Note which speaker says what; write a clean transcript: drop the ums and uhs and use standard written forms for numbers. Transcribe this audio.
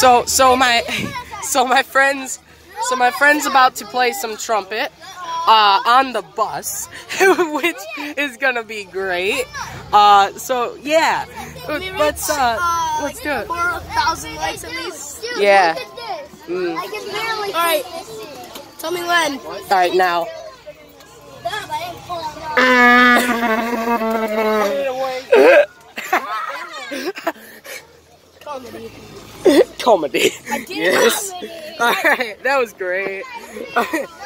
Speaker 1: my friend's about to play some trumpet on the bus, which is gonna be great. So yeah, let's do it.
Speaker 2: 4,000 likes at least.
Speaker 1: Yeah.
Speaker 2: All right. Tell me when.
Speaker 1: All right, now.
Speaker 2: Comedy.
Speaker 1: Comedy.
Speaker 2: I did
Speaker 1: Yes.
Speaker 2: comedy.
Speaker 1: All right, that was great.